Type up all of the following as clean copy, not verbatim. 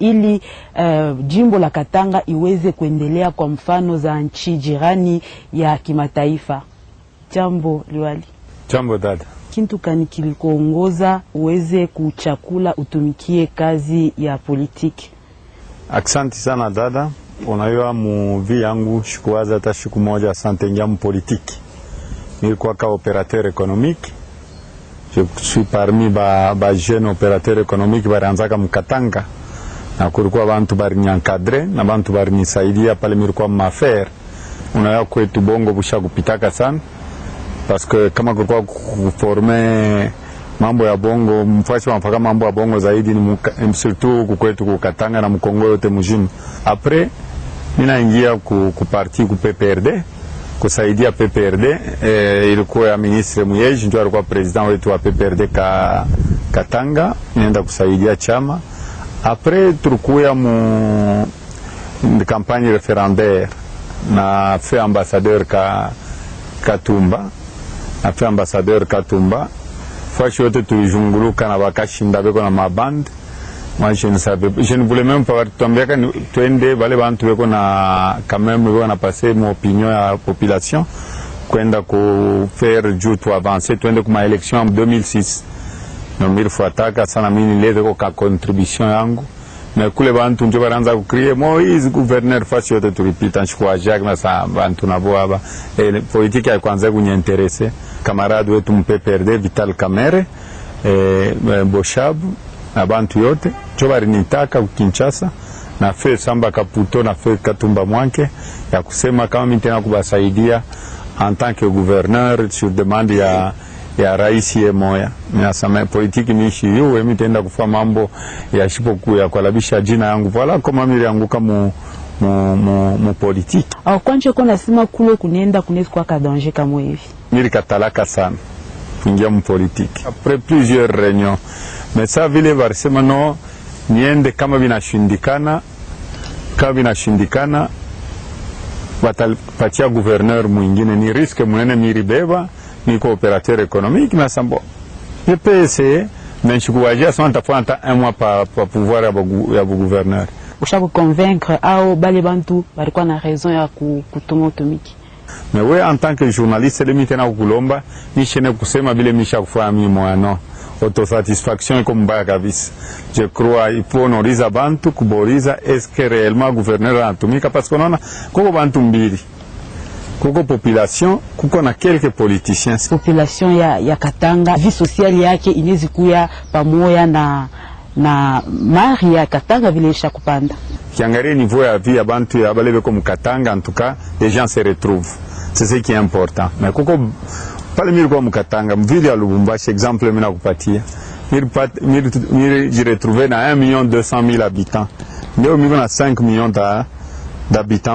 ili jimbo la Katanga iweze kuendelea kwa mfano za nchi jirani ya kimataifa. Jambo liwali. Jambo dada. Kintu kani kilikuongoza uweze kuchakula utumikie kazi ya politiki? Aksanti sana dada. Unajua muvi yangu shikuwaza hata siku moja asante njamu politiki. Nilikuwa ka operateur économique. Je suis parmi ba jeune operateur économique baranzaka mkatanga. Na kulikuwa bantu bari nyankadre na bantu bari nisaidia pale nilikuwa mafere. Unajua kwetu bongo busha kupitaka sana. Parce que kama kulikuwa kuforme mambo ya bongo, mfasi wanafaka mambo ya bongo zaidi ni surtout kukwetu kukatanga na mkongo yote mjini. Après, nina ingia kuparti ku PPRD, kusaidia PPRD, ilikuwa ya ministre Muyeji, ndio alikuwa president wetu wa PPRD Katanga, nienda kusaidia chama. Après, tulikuwa mu campagne référendaire na fait ambassadeur Katumba. Après ambassadeur Katumba, fashi yote tulijunguluka na bakashinda beko na maband. Moi je ne voulais même pas tomber quand twende bale bantu beko na quand même beko na passer mon opinion à la population kwenda ku faire juu tu avancer twende kuma election en 2006. No mimi fuataka sana mimi nilete kwa contribution yangu. Na kule bantu ndio baranza kukrie Moise gouverneur fashi yote tulipita nchukua Jacques na sa bantu nabo aba politique ya kwanza kunyenterese kamarade wetu mpeperde Vital Kamere Boshabu na bantu yote ndio barinitaka Kinshasa na fe Samba Kaputo na fe Katumba Mwanke ya kusema kama mimi tena kubasaidia en tant que gouverneur sur demande ya rais moya. Minasema politiki mishi yuwe mitenda kufua mambo ya shipoku ya kualabisha jina yangu. Wala kama mili yangu kama mu politiki. Au kwanche kuna sima kule kunenda kunezi kwa kadanje kama hivi? Mili katalaka sana kuingia mu politiki. Après plusieurs réunions. Mais ça vile varisema no niende kama binashindikana watapatia gouverneur mwingine ni riske munene miribeba ni coopérateur économique mais sambo je peux essayer mais je crois ça nitafanya un mois par pouvoir ya gouverneur. Ushaku convaincre au bale bantu balikuwa na raison ya kutuma utumiki? Mais oui, en tant que journaliste le mitena kulomba ni chene kusema vile misha kufanya mimi moyo autosatisfaction comme mbaya kabisa. Je crois il faut honoriza bantu kuboriza est-ce que réellement gouverneur anatumika parce que unaona kuko bantu mbili. Kuko population, kuko na quelques politiciens. Population ya Katanga, vie sociale yake inezi kuya pamoja na mari ya Katanga vile isha kupanda. Kiangalia niveau ya vie ya bantu ya balebe comme Katanga, en tout cas, les gens se retrouvent. C'est ce qui est important. Mais kuko pale miri kwa Katanga, mvili ya Lubumbashi, exemple mina kupatia. Miri jiretrouve na 1,200,000 habitants. Leo miko na 5 millions d'habitants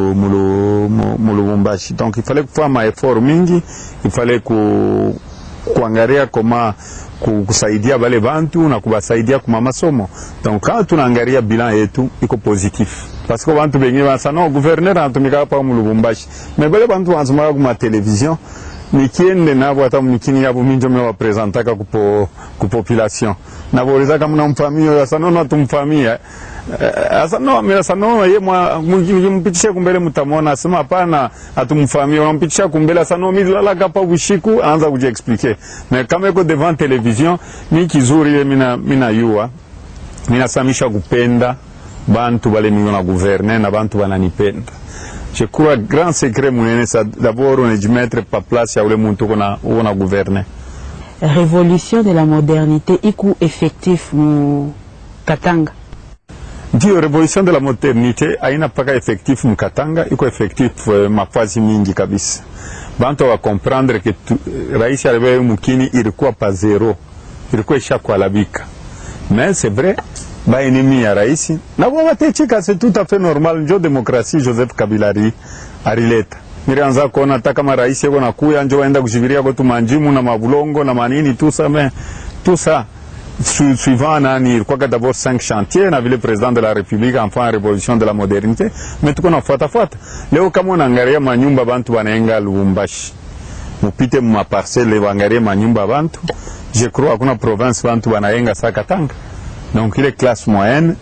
mu Lubumbashi. Donc il fallait faire un effort mingi, il fallait kuangalia kama kusaidia bale bantu na kubasaidia kuma masomo. Donc quand tunaangalia bilan yetu iko positif. Parce que bantu bengi basa no gouverneur anatumika hapa mu Lubumbashi. Mais bale bantu wanasoma kwa television nikiende nabo hata mkini yabo minjo mwa presentaka ku population. Na boriza kama mnamfamia sasa no tumfamia. Asa no mimi sasa no yeye mpitisha kumbele mtamona asema hapana atumfamia unampitisha kumbele sasa no mimi lala kapa bushiku anza kujiexpliquer. Mais kama iko devant television ni kizuri ile mina yua. Mina samisha kupenda bantu bale mimi na gouverner na bantu bananipenda. Je crois grand secret munene ça d'abord on est de mettre pa place ya ule muntu kuna gouverner. Révolution de la modernité iku effectif mu Katanga. Ndio révolution de la modernité haina paka effectif mu Katanga, iko effectif mafazi mingi kabisa. Bantu wa comprendre que rais alibaya mukini ilikuwa pa zero. Ilikuwa ishakwalabika. Mais c'est vrai ba ennemi ya rais na watechika c'est tout à fait normal njo démocratie Joseph Kabila arileta. Mirianza kuona hata kama rais yako nakuya njo waenda kushibiria kwa tumanjimu na mabulongo na manini tout ça suivant nani kwa d'abord 5 chantiers na vile président de la République enfin révolution de la modernité mais tuko na fuata leo kama unaangalia manyumba bantu wanaenga Lubumbashi mupite mu parcelle wangalie manyumba bantu je crois kuna province bantu wanaenga sa Katanga donc ile classe moyenne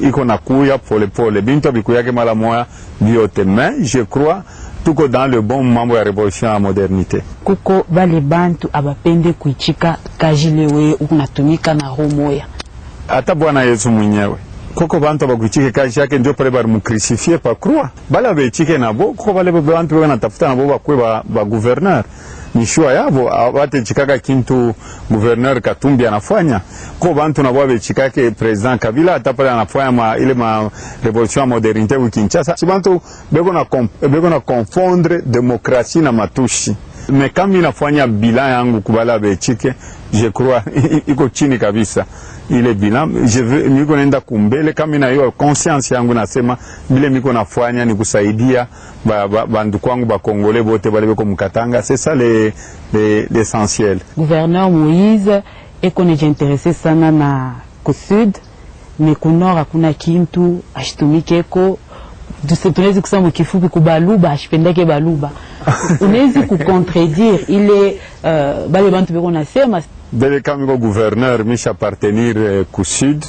iko nakuya pole pole bintu abikuyake mala moya biote, mais je crois tuko dans le bon mambo ya révolution ya modernité. Kuko bale bantu abapende kuichika kajilewe unatumika na homoya hata Bwana Yesu mwenyewe koko bantu bakuchike kazi yake ndio pale bari mukrisifie pa croix bala bechike nabo koko bale bantu bana tafuta nabo bakwe ba gouverneur ni shua yabo abate chikaka kintu gouverneur Katumbi anafanya ko bantu nabo bechikake president Kabila hata pale anafanya ile revolution modernité wa Kinshasa si bantu beko na confondre demokrasi na matushi. Mais kama inafanya bilan yangu kubala bechike je crois iko chini kabisa ile bilan. Je veux miko nenda kumbele kama ina hiyo conscience yangu nasema bile miko nafanya ni kusaidia bandu kwangu ba Congolais bote bale beko mukatanga. C'est ça l'essentiel. Gouverneur Moïse eko ne intéressé sana na ku sud mais ku nord hakuna kintu ashitumikeko tunawezi kusema kifupi kubaluba ashipendeke baluba. Unawezi kucontredire ile bale bantu beko nasema bele kama ko gouverneur misha appartenir ku sud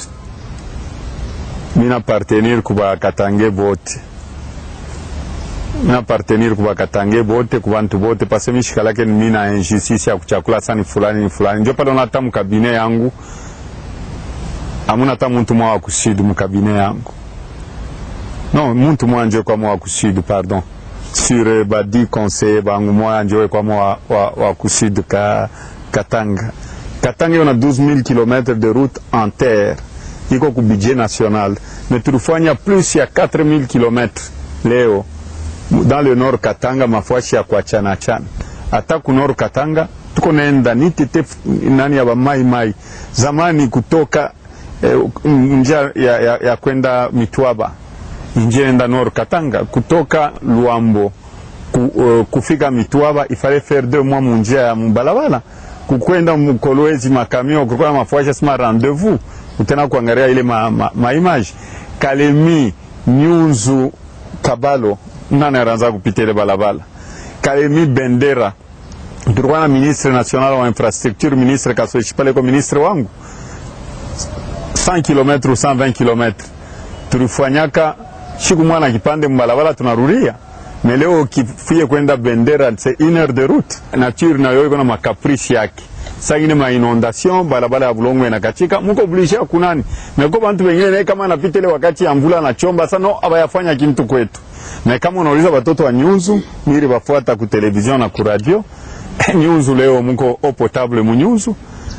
mina appartenir kuba katange bote mina appartenir kuba katange bote kubantu bote parce que mishikalake mina injustice ya kuchakula sani fulani ndio pale unata mkabine yangu amuna ta muntu mwa ku sud mkabine yangu non muntu mwa nje kwa mwa ku sud pardon sur badi conseil bangu mwa nje kwa mwa wa ku sud Katanga. Katanga on a 12 000 km de route en terre. Iko ku budget national. Mais tulifanya plus ya 4 000 km leo. Dans le nord Katanga mafashi ya kuachana chana. Hata ku nord Katanga tuko naenda nitete nani ya mai zamani kutoka njia ya kwenda Mitwaba. Njia enda nord Katanga kutoka Luambo kufika Mitwaba ifale faire 2 mois munjia ya mbalabala. Kukwenda mkolwezi makamio kulikuwa mafuasha sima rendezvous utena kuangalia ile image Kalemi Nyunzu Kabalo nani anaanza kupitia ile balabala Kalemi Bendera tulikuwa na ministre national wa infrastructure ministre Kasoichi pale kwa ministre wangu 100 km 120 km tulifanyaka siku mwana kipande mbalabala tunarudia. Mais leo kifie kwenda Bendera c'est 1 heure de route. Nature na yoyo kuna makaprishi yake. Sasa ine ma inondation balabala ya bulongo inakatika muko oblige kunani. Mais kwa bantu wengine kama anapita ile wakati ya mvula na chomba sana no abayafanya kintu kwetu. Na kama unauliza watoto wa Nyunzu miri bafuata ku television na ku radio Nyunzu leo muko au potable mu Nyunzu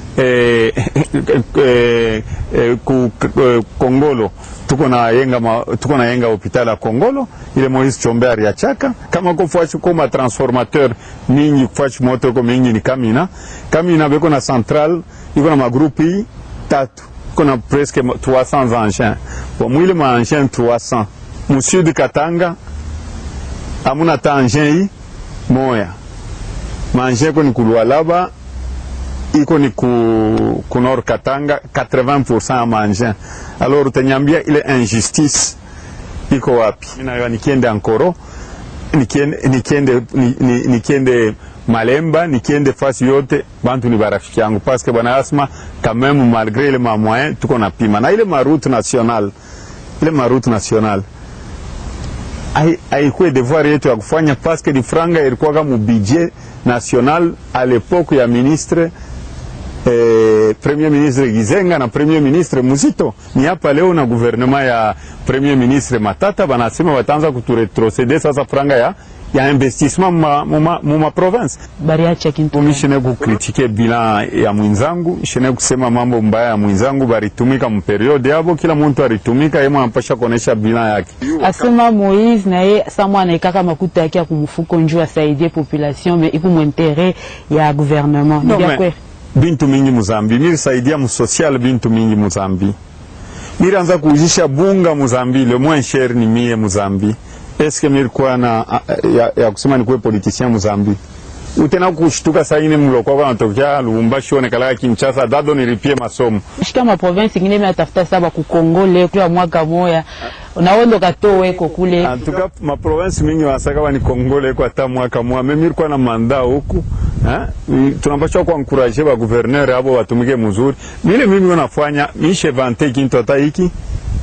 ku Kongolo tuko na yenga hospitali ya Kongolo ile Moise Chombe ya Chaka kama kufuachi koma transformateur mingi kufuachi moto ko mingi ni Kamina beko na central iko na magrupi tatu kuna presque 300 engins pour mwile ma engins 300 mu sud Katanga amuna ta engins moya ma engins ko ni kulwalaba iko ni ku nord Katanga 80% ya mangin. Alors utanyambia ile injustice iko wapi? Mina nikiende Ankoro, nikiende Malemba, nikiende fasi yote bantu ni barafiki yangu parce que bwana asma quand même malgré les moyens tuko na pima na ile route nationale haikuwa devoir yetu ya kufanya parce que di franga ilikuwa kama budget national à l'époque ya ministre Premier ministre Gizenga na Premier ministre Muzito. Ni hapa leo na gouvernement ya Premier ministre Matata banasema wataanza kuturetroceder sasa franga ya investissement ma province. Bariacha kintu. Mishine kukritike bilan ya mwenzangu, shine kusema mambo mbaya ya mwenzangu baritumika mu periode yabo kila mtu aritumika yeye mpasha kuonesha bilan yake. Asema Moïse na yeye samwa anaikaka makuta yake ya kumfuko njoo asaidie population mais iko mu intérêt ya gouvernement. No, bintu mingi Muzambi miri saidia mu social bintu mingi Muzambi miri anza kuujisha bunga Muzambi le moins cher ni mie Muzambi. Est-ce que miri kwa na ya kusema ni kuwe politicien Muzambi utena kushtuka saa ine mloko kwa natokea Lubumbashi onekala Kinshasa dado nilipie masomo shika ma province ingine mimi atafuta saba ku Kongole kwa mwaka moya unaondo katowe ko kule antuka ma province mingi wasaka wani Kongole kwa hata mwaka moya mimi kwa na manda huku tunapaswa kwa encourager ba gouverneur abo watumike mzuri. Mimi nafanya mishe vante kintu hata hiki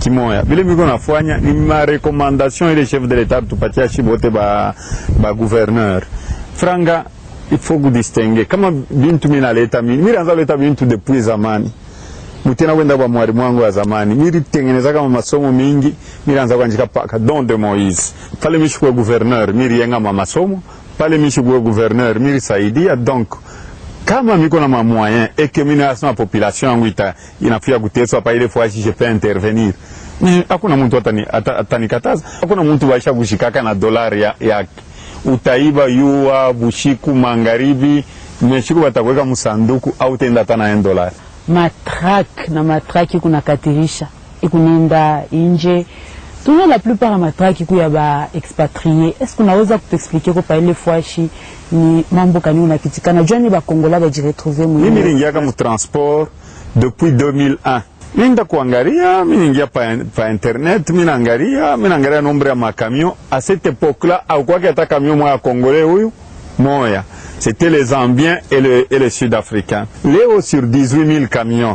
kimoya vile miko nafanya ni ma recommandation ile chef de l'etat tupatia shibote ba gouverneur franga. Il faut que distinguer kama bintu mina leta mimi anza leta bintu depuis zamani mutena wenda ba mwalimu wangu wa zamani mimi tengeneza kama masomo mingi mimi anza kuandika paka Don de Moïse pale mishi kwa gouverneur mimi yenga masomo pale mishi kwa gouverneur mimi saidia. Donc kama miko na ma moyen et que mimi na sama population yangu inafia kuteswa pa ile fois si je peux intervenir mais hakuna mtu atanikataza, hakuna mtu waisha kushikaka na dolari ya utaiba yua bushiku magharibi meshiku batakweka msanduku au tenda tana $1. Matraque kuna katirisha ikunenda inje tuna la plupart ya matraque kuya ba expatrié. Est-ce qu'on aweza kuexpliquer kwa ile fois ni mambo kani unakitikana jua ni ba Kongola ba jiretrouver mwenye mimi ningia mu transport depuis 2001. Minda kuangalia, miningia pa internet, minangalia nombre ya makamion. À cette époque-là, au quoi qu'il y a un camion moya congolais ou moya, c'était les Zambiens et les Sud-Africains. Léo sur 18 000 camions,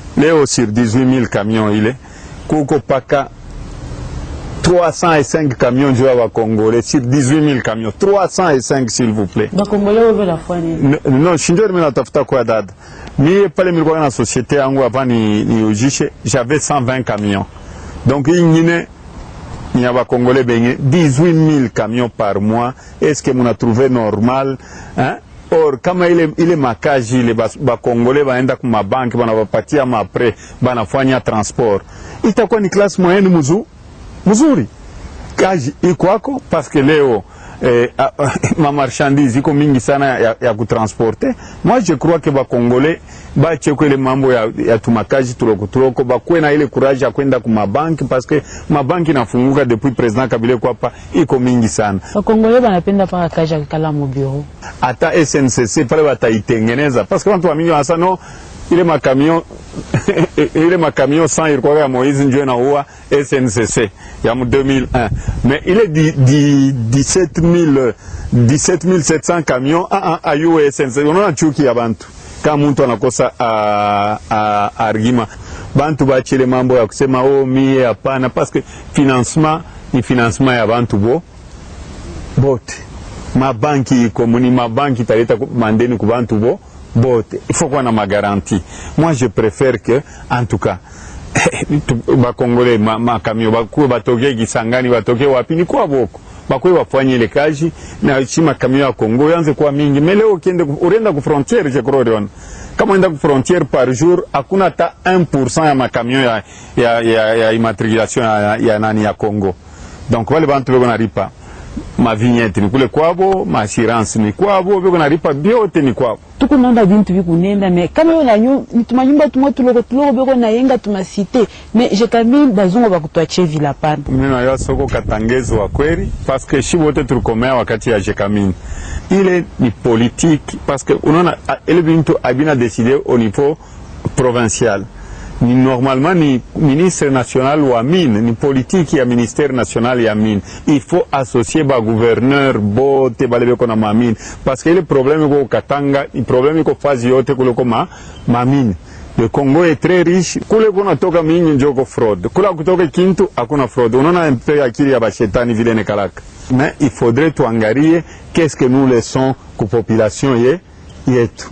il est Kouko Paka 305 camions du Congolais sur 18 000 camions, 305 s'il vous plaît. Donc Congolais ouvre la foi. Non, Shinjor mina tafuta kwa dada. Mie pale milikuwa na société yangu hapa ni ujishe, j'avais 120 camions. Donc ingine ni ya Congolais benye 18 000 camions par mois. Est-ce que muna trouvé normal, hein? Or kama ile makaji ile ba Congolais baenda kuma banki banawapatia mapre banafanya transport. Itakuwa ni classe moyenne mzuri. Kaji ikwako parce que leo ma marchandise iko mingi sana ya kutransporter. Moi je crois que ba Congolais ba cheko ile mambo ya tumakaji tuloko bakwe na ile courage ya kwenda kuma banki parce que mabanki nafunguka depuis president Kabila kwa hapa iko mingi sana. Ba Congolais banapenda paka kaji kala mu bureau. Ata SNCC pale bataitengeneza parce que watu wa mingi hasa no ile makamion 100 ilikuwa ya Moïse ndio na huwa SNCC ya 2001 mais il est 17 700 camions à SNCC. Unaona chuki ya bantu kama mtu anakosa argument bantu bachile mambo ya kusema mie hapana parce que financement ni financement ya bantu bote mabanki komuni mabanki taleta mandeni ku bantu bote, il faut qu'on ait ma garantie. Moi, je préfère que, en tout cas, ba Congolais, ma camion, batoke Kisangani, batoke wapi, ni kwa boko. Bakwe wafanye ile kazi, na chima camion ya Congo, yanze kwa mingi. Mais leo urenda ku frontière, je crois, Rion. Kama uenda ku frontière par jour, hakuna ta 1% ya ma camion ya immatriculation ya nani ya Congo. Donc, wale bantu beko naripa. Ma vignette ni kule kwabo, ma assurance ni kwabo, beko naripa biote ni kwabo. Tuko nanda bintu bikunenda mais kama yo na tumanyumba tuloko beko na yenga tumasite mais je kambi bazungu bakutwache vila pana. Mimi na yo soko katangezo wa kweli parce que shi wote tulikomea wakati ya Jekamini. Ile ni politique parce que unaona ile bintu abina décider au niveau provincial. Ni normalement ni ministre national wa mine, ni politique ya ministère national ya mine. Il faut associer ba gouverneur bote balebe kona ma mine parce que le problème ko Katanga, le problème ko fazi yote kule ko ma mine. Le Congo est très riche, kule kuna toka mine njoko fraude. Kula kutoka Kintu hakuna fraude. Unaona mpe akili ya bashetani vile ne kalaka. Mais il faudrait tuangalie qu'est-ce que nous laissons ku population yetu.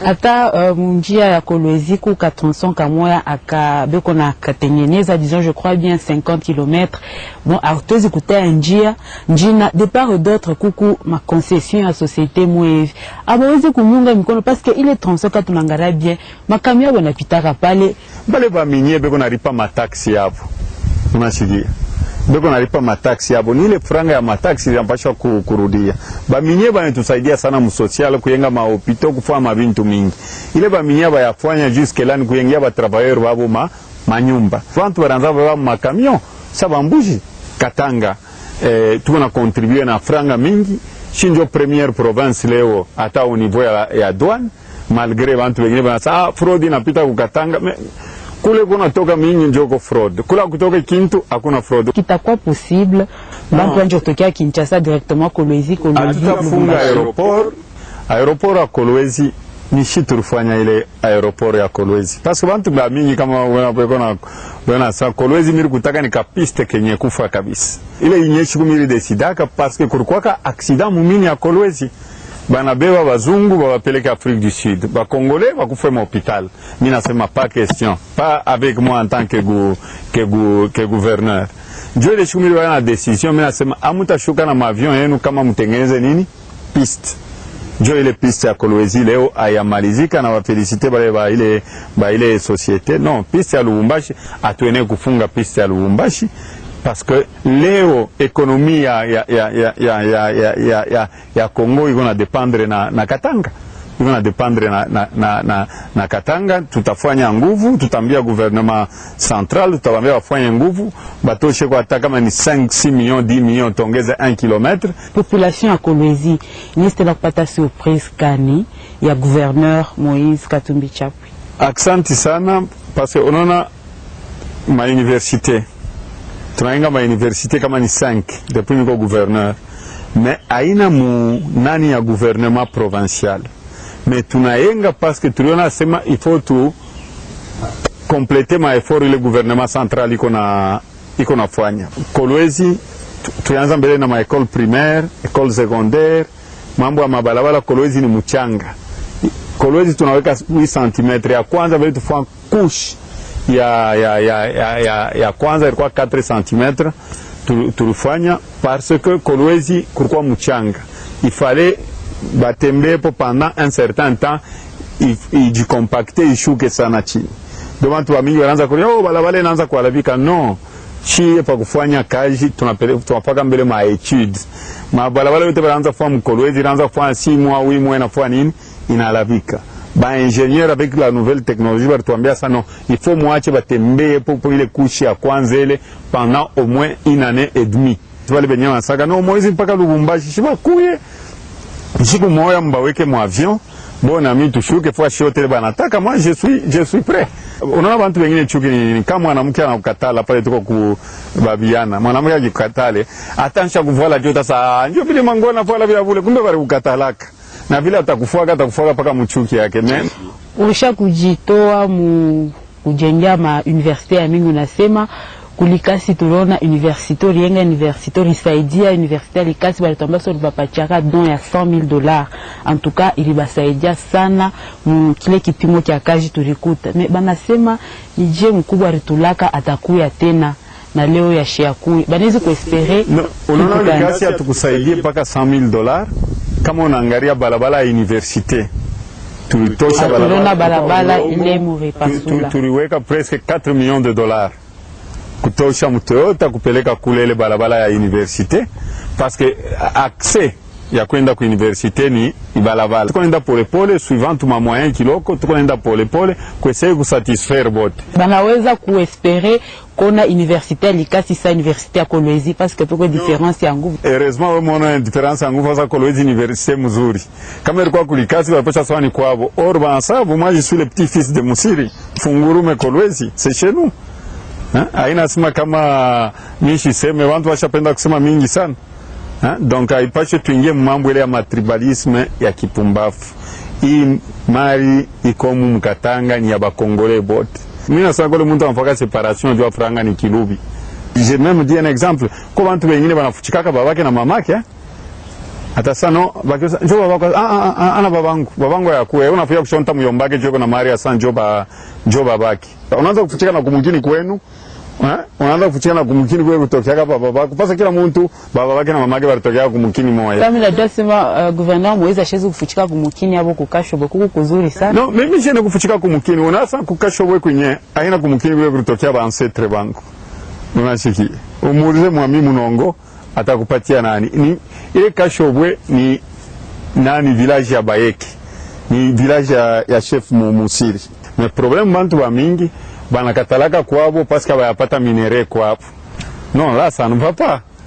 Ata munjia ya Kolwezi ku katronson kamoya akabeko na katengeneza disons je crois bien 50 km. Bon artozi kutea njia de part d'autre kuku ma concession à société mwevi. Abawezi kumunga mikono parce que ile tronson katunangara bien makamia wanapitaka pale bale ba minye beko na ripa mataxi hapo. Unasikia? Beko nalipa mataxi yabo ni ile franga ya mataxi yampasha kurudia. Baminye banatusaidia sana msocial kuyenga mahopito kufanya mabintu mingi. Ile baminye bayafanya jusque là ni kuyengia ba travailleur babo manyumba. Vantu baranza baba makamion sabambuji Katanga tuko na contribuer na franga mingi. Shinjo première province leo hata au niveau ya douane malgré vantu wengine banasa fraude inapita ku Katanga kule kuna toka mingi njoko fraud. Kula kutoka Kintu hakuna fraud. Kitakuwa possible bantu wanje kutokea Kinshasa directement Kolwezi funga aéroport à Kolwezi nishi tulifanya ile aeroport ya Kolwezi parce que bantu ba mingi kama wana sa Kolwezi miri kutaka nikapiste kenye kufa kabisa ile inyeshi kumiri desidaka parce que kulikuwa ka accident mumini ya Kolwezi banabeba bazungu bawapeleka Afrique du Sud ba Congolais bakufa mu hôpital. Mimi nasema pas question, pas avec moi en tant que gouverneur. Ndio ile shumiri wana decision. Mimi nasema amutashuka na avion yenu kama mtengeneze nini piste. Ndio ile piste ya Kolwezi leo ayamalizika na wafelicite ba ile société. Non, piste ya Lubumbashi atuene kufunga piste ya Lubumbashi parce que leo ekonomi ya Congo iko na dependre na Katanga. Iko na dependre na Katanga. Tutafanya nguvu, tutambia gouvernement central, tutawambia wafanye nguvu batoshe kwa hata kama ni 5-6 millions 10 millions tongeza 1 km. Population ya Kolwezi niste la kupata surprise kani ya gouverneur Moïse Katumbi Chapwe. Aksanti sana parce que unaona ma université tunainga ma université kama ni 5 depuis niko gouverneur mais aina mu nani ya gouvernement provincial mais tunaenga parce que tuliona sema il faut tu compléter ma effort ile gouvernement central iko na fanya. Kolwezi tuanza mbele na ma école primaire, école secondaire, mambo ya mabalabala. Kolwezi ni mchanga. Kolwezi tunaweka 8 cm ya kwanza vile tufanya couche ya kwanza ilikuwa 4 cm tulifanya parce que Kolwezi kulikuwa mchanga, il fallait batembepo pendant un certain temps ijicompacte ishuke sana chini. Ndio watu wa mingi wanaanza kulia balabala inaanza kuharibika. No, chie pa kufanya kazi tunapaka mbele ma etudes mabalabala yote wanaanza kufanya Kolwezi inaanza kufanya 6 mois 8 mois inafanya nini inaharibika. Ba ingénieur avec la nouvelle technologie baratuambia ça non, il faut muache batembee pour ile couche ya kwanza ile pendant au moins 1 année et demie. Tuwale benye wanasaka no Moïse mpaka Lubumbashi shiba kuye siku moya mbaweke mu avion bona mimi tushuke fois shote banataka. Moi je suis prêt. Unaona bantu wengine chuki ni kama mwanamke anakukatala pale tuko ku babiana, mwanamke akikatale atansha kuvala jota saa ndio vile mangona vola vile vile kumbe bali kukatalaka na vile atakufuaka paka mchuki yake. Ulisha kujitoa mu kujengea ma universite ya mingi. Unasema kulikasi tuliona universite rienga universite risaidia universite likasi balitamba so libapachaka don ya $100,000. En tout cas ilibasaidia sana kile kipimo cha kazi tulikuta. Banasema nije mkubwa ritulaka atakuya tena na leo ya shiakui banezi kuespere. No, unaona likasi atukusaidie paka $100,000 kama unaangalia balabala ya universite tulitosha balabala ile murepasula tuliweka presque $4 millions kutosha mtoyota kupeleka kule ile balabala ya universite parce que accès ya kwenda ku universite ni balabala. Tukoenda pole pole suivant ma moyen kiloko, tukoenda pole pole kuessayer kusatisfaire bote. Banaweza kuespérer kona université likasi sa université ya Kolwezi parce que tuko différence ya nguvu. Heureusement wewe mwana différence ya nguvu za Kolwezi université mzuri. Kama ilikuwa kulikasi waposha sawa ni kwabo. Or bansabu moi je suis le petit fils de Musiri. Fungurume Kolwezi, c'est chez nous. Haina sema kama mishi seme watu washapenda kusema mingi sana. Donc haipashe tuingie mambo ile ya matribalisme ya kipumbafu. Hii mali ikomu mkatanga ni ya bakongole bote. Mimi nasema kule mtu anafaka separation jua franga ni kilubi. Je même dis un exemple. Kwa watu wengine wanafuchikaka babake na mamake hata sano bakiosa njoo babako ana babangu ya kuwe unafia kushonta myombake joko na Maria San njoo babake. Unaanza kufuchika na kumukini kwenu. Unaanza kufuchika na kumukini kwenu kutokea hapa babako. Pasa kila mtu babake na mamake watokea kumukini moja. Kama la dosema gouverneur Moïse acheze kufuchika kumukini hapo kukasho bokuku kuzuri sana. No, mimi jene kufuchika kumukini. Unasa kukasho wewe kwenye aina kumukini wewe kutokea ba ancêtre bangu. Unashiki. Umuulize mwami munongo atakupatia nani? Ni ile Kashobwe ni nani village ya Bayeki. Ni village ya chef Musiri. Mais problème bantu ba mingi banakatalaka kwabo parce que bayapata minere kwabo. Non, là ça ne va pas.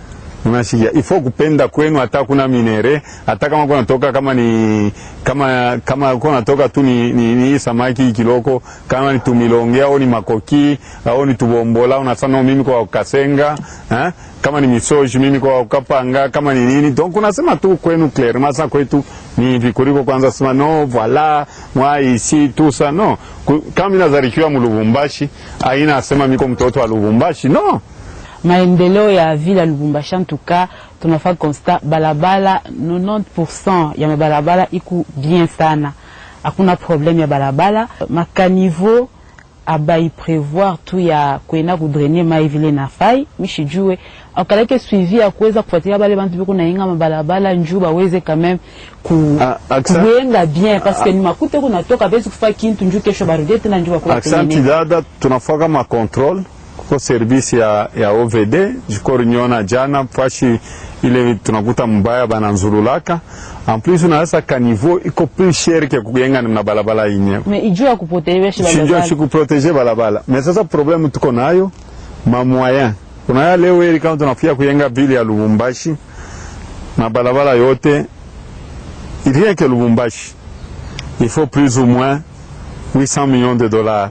Unashikia ifo kupenda kwenu, hata kuna minere, hata kama kuna toka kama ni kama kuna toka tu ni samaki kiloko, kama ni tumilonge au ni makoki au ni tubombola, unasema mimi kwa Kasenga, kama ni misoji mimi kwa Kapanga, kama ni nini. Donc unasema tu kwenu clair, masa kwetu ni vikuriko kwanza sema no voilà moi ici tout ça non. Kama nazarikiwa mu Lubumbashi, aina asema miko mtoto wa Lubumbashi no. Maendeleo ya vile ya Lubumbashi en tout cas tunafaa constat balabala 90% ya mabalabala iko bien sana. Hakuna problème ya balabala. Makanivo abai prévoir tu ya kwenda kudrainer mai vile na fai mishijue akaleke suivi ya kuweza kufuatilia bale bantu biko na inga mabalabala njuu baweze quand même kuyenga bien parce que ni makute kuna toka bezi kufa kintu njuu kesho barudie tena njuu kwa Aksanti dada, tunafaka ma control kwa service ya OVD jikori nyona jana fashi ile tunakuta mbaya bananzululaka. En plus unaweza kanivo iko plus cher ke kuyenga na balabala yenyewe. Mais ijua kuproteger balabala. Sijua kuproteger balabala. Mais sasa problème tuko nayo ma moyen. Kuna ya leo ile kama tunafia kuyenga vile ya Lubumbashi na balabala yote rien que Lubumbashi. Il faut plus ou moins 800 millions de dollars.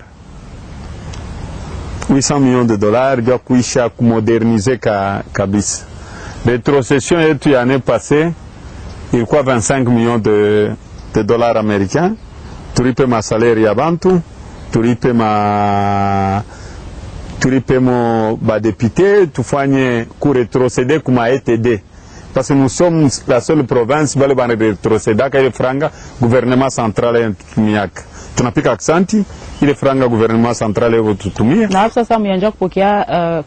800 millions de dollars ya kuisha kumoderniser kabisa. Retrocession yetu ya année passée ilikuwa 25 millions de dollars américains. Tulipe ma salaire ya bantu, tulipe mo ba député, tufanye ku retroceder kuma ETD. Parce que nous sommes la seule province bale bana retroceder ka ile franga gouvernement central ya tumiak. Tunapika aksanti ile franga gouvernement central ya tutumia. Na sasa mjanja kupokea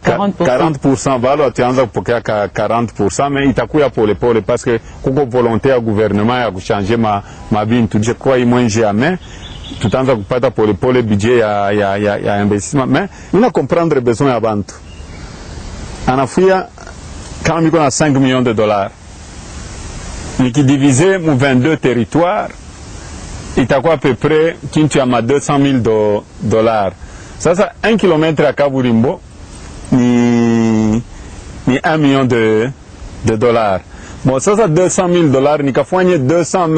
40% balo atianza kupokea 40%, mais itakuya pole pole parce que kuko volonté ya gouvernement ya kuchanger mabintu. Je crois imwenje jamais tutaanza kupata pole pole budget ya investissement, mais ina comprendre besoin ya bantu. Anafuya kama miko na 5 millions de dollars. Nikidiviser mu 22 territoires itakuwa à peu près kintu ya ma 200 000 dollars. Sasa 1 kilomètre ya Kaburimbo ni 1 million de dollars. Bon, sasa 200 000 dollars nikafanye 200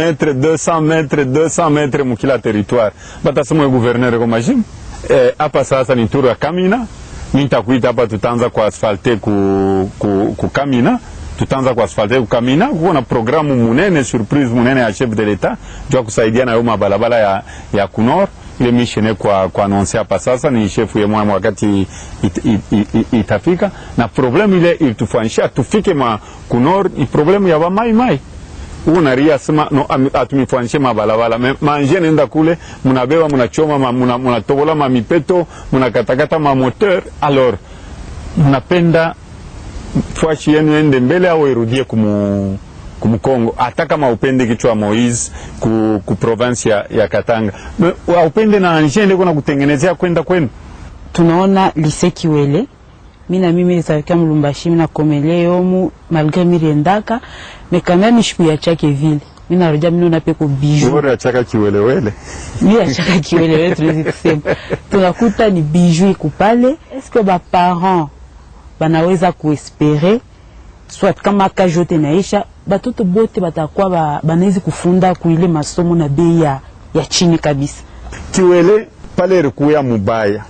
mètres mukila territoire. Bata somo gouverneur kwa majim. Hapa sasa ni turu ya Kamina. Nitakuita hapa tutaanza kwa asfalte ku Kamina. Tutaanza kwa asfalte ku Kamina. Kuna programu munene, surprise munene ya chef de l'État. Jua kusaidia na yoma balabala ya Kunor. Ile mission kwa annoncer hapa sasa ni chef yemwa wakati itafika. Na problemu ile ilitufanyisha tufike Kunor ni problemu ya mai. Unaria sema no atumifanyishe mabalabala. Manje nenda kule munabeba munachoma munatobola mamipeto munakatakata moteur. Alors munapenda fwashi yenu ende mbele au irudie Kongo, hata kama upende kichwa Moise ku province ya Katanga. Upende na njende kuna kutengenezea kwenda kwenu. Tunaona lycée Kiwele. Mimi nizalika Lubumbashi, mina komele yomu malgré mirendaka, mais quand même je peux achake ville. Mina roja mino na peko bijou. Bora achaka Kiwelewele. Mimi achaka Kiwelewele tunaweza kusema. Tunakuta ni bijou iko pale. Est-ce que ba parents banaweza kuespérer soit kama kajote naisha batoto bote batakuwa banaweza kufunda kuile masomo na bei ya chini kabisa. Kiwele pale rikuya mubaya.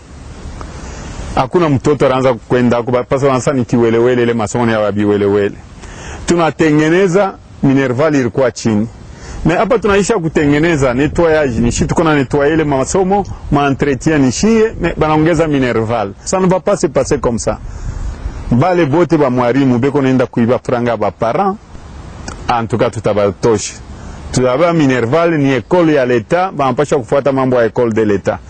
Hakuna mtoto anaanza kwenda kwa sababu ni Kiwelewele ile masomo ya Wabiwelewele. Tunatengeneza Minerval ilikuwa chini. Na hapa tunaisha kutengeneza nettoyage, ni tuko na nettoyer ile masomo, entretien ni shie, banaongeza Minerval. Ça ne va pas se passer comme ça. Bale bote ba mwarimu beko naenda kuiba franga ba parents. En tout cas tutabatosha. Tutaba Minerval ni école ya l'État, banapasha kufuata mambo ya école de l'État.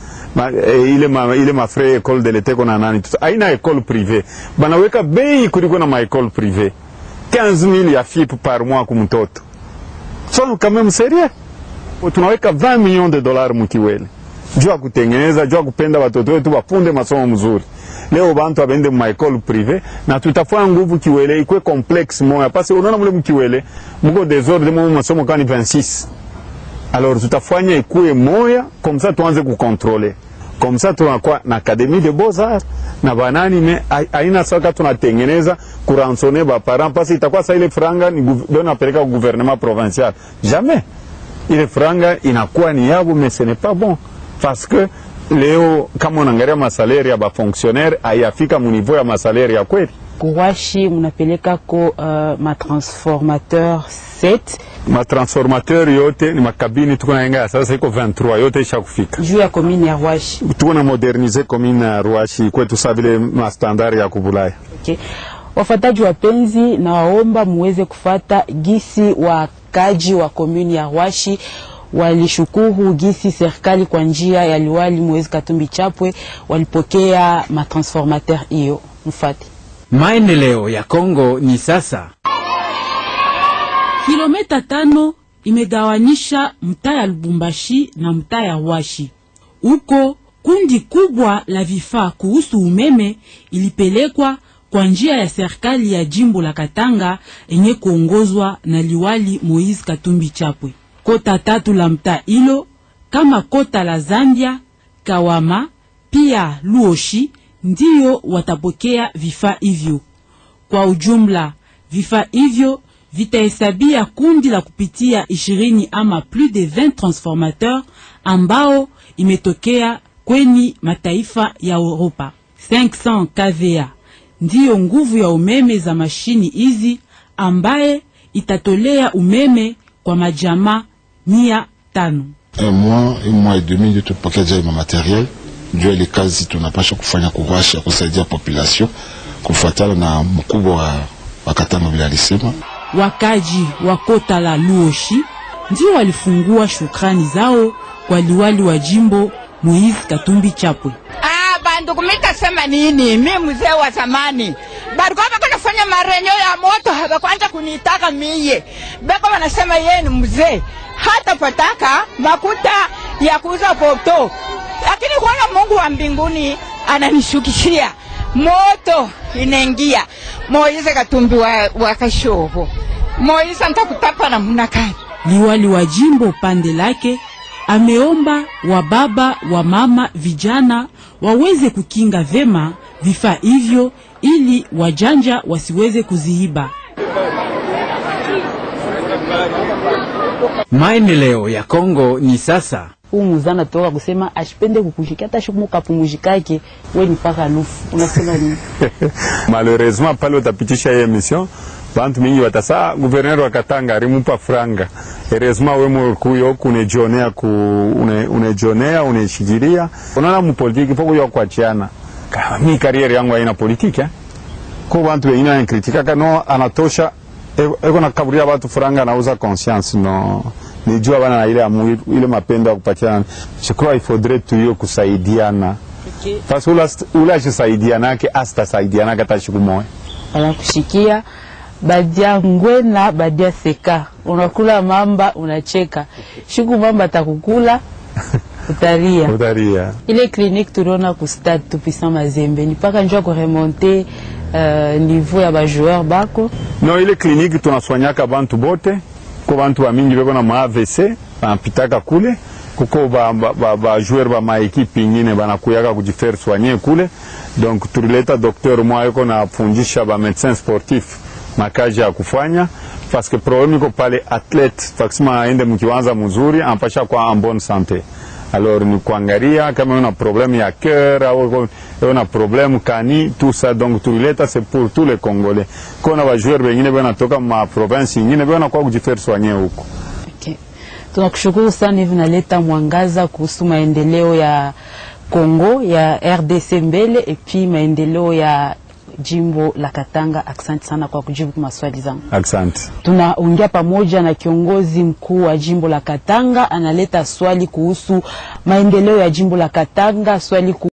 Ile mafre école de l'État kuna nani tuta. Haina école privée. Banaweka bei kuliko na ma école privée. 15 000 ya FIP par mois kwa mtoto. So quand même sérieux. Tunaweka 20 millions de dollars mkiwele. Jua kutengeneza, jua kupenda watoto wetu wafunde masomo mzuri. Leo bantu abende ma école privée na tutafanya nguvu Kiwele ikwe complexe moya parce que unaona mule mkiwele mko désordre mo masomo kani 26. Alors tutafanya ikue moya comme ça tuanze ku contrôler. Comme ça tunakuwa na académie de beaux-arts na banani me aina saka tunatengeneza kuransone ba parents parce itakuwa sa ile franga ni dona peleka au gouvernement provincial. Jamais. Ile franga inakuwa ni yabo, mais ce n'est pas bon parce que leo kama unaangalia masalaire ya ba fonctionnaire hayafika mu niveau ya masalaire ya kweli. Kuwashi munapeleka ko matransformateur 7. Matransformateur yote ni makabini tuko naenga sasa iko 23 yote isha kufika. Juu ya commune ya Ruashi. Tuko na moderniser commune ya Ruashi kwetu sawa vile ma standard ya kubulaya. Okay. Wafataji wapenzi, na waomba muweze kufata gisi wakaji wa commune ya Ruashi walishukuru gisi serikali kwa njia ya liwali Moise Katumbi Chapwe walipokea matransformateur hiyo. Mfati. Maendeleo ya Kongo ni sasa. Kilomita 5 imegawanisha mtaa ya Lubumbashi na mtaa ya Ruashi. Uko kundi kubwa la vifaa kuhusu umeme ilipelekwa kwa njia ya serikali ya jimbo la Katanga enye kuongozwa na liwali Moise Katumbi Chapwe. Kota 3 la mtaa hilo kama kota la Zambia, Kawama, pia Luoshi ndiyo watapokea vifaa hivyo. Kwa ujumla, vifaa hivyo vitahesabia kundi la kupitia 20 ama plus de 20 transformateurs ambao imetokea kwenye mataifa ya Europa. 500 kVA ndiyo nguvu ya umeme za mashini hizi ambaye itatolea umeme kwa majamaa 500. Un mois et demi ndio tupokea ma materiel ndio ile kazi tunapaswa kufanya kuwasha kusaidia population kufuatana na mkubwa wa Katanga bila alisema. Wakaji wa kota la Luoshi ndio walifungua shukrani zao kwa liwali wa jimbo Moise Katumbi Chapwe. Bandu kumita sema nini? Mimi mzee wa zamani. Bariko wanafanya marenyo ya moto hawakuanza kunitaka miye. Beko wanasema yeye ni mzee. Hata pataka makuta ya kuuza poto. Lakini kwa Mungu wa mbinguni ananishukishia. Moto inaingia. Moise Katumbi wa Kashovo. Moise nitakutapa na mnakani. Liwali wa jimbo pande lake ameomba wa baba, wa mama, vijana waweze kukinga vema vifaa hivyo ili wajanja wasiweze kuziiba. Maendeleo ya Kongo ni sasa. Muzana toka kusema ashipende kukushika hata shukumuka pumujikake we ni paka nufu. Unasema nini? Malheureusement pale utapitisha hii emission bantu mingi watasa gouverneur wa Katanga alimupa franga. Heureusement we mkuyo kunejionea uneshikilia. Unaona mpolitiki poko yo kuachiana. Mi kariere yangu haina politiki Kwa bantu wengine wanakritika no anatosha eko na kaburia watu franga anauza conscience no. Nijua bana na ile mapendo ya kupatiana. Je crois il faudrait tuyo kusaidiana. Okay. Parce que ula jisaidiana ke asta saidiana kata shikumoe. Ala kushikia badia ngwena badia seka. Unakula mamba unacheka. Shiku mamba takukula utaria. Utaria. Ile clinique tuliona ku stade Tupisa Mazembe ni paka njoo ko remonter niveau ya ba joueur bako. No ile clinique tunaswanyaka bantu bote. Kwa bantu wa mingi beko na ma AVC banapitaka kule kuko ba joueur ba ma equipe nyingine banakuyaka kujifaire soigner kule. Donc tulileta docteur mwa yuko na fundisha ba médecin sportif makaji ya kufanya parce que problème iko pale athlète faksima aende mkiwanza mzuri ampasha kwa en bonne santé. Alors ni kuangalia kama una problème ya cœur au una problème kani tout ça, donc tulileta c'est pour tous les Congolais. Kuna ba joueur wengine bana toka ma province nyingine bana kwa kujifaire soigner huko. Okay. Tunakushukuru sana hivi naleta mwangaza kuhusu maendeleo ya Kongo ya RDC mbele et puis maendeleo ya jimbo la Katanga. Asante sana kwa kujibu maswali zangu. Asante. Tunaongea pamoja na kiongozi mkuu wa jimbo la Katanga, analeta swali kuhusu maendeleo ya jimbo la Katanga, swali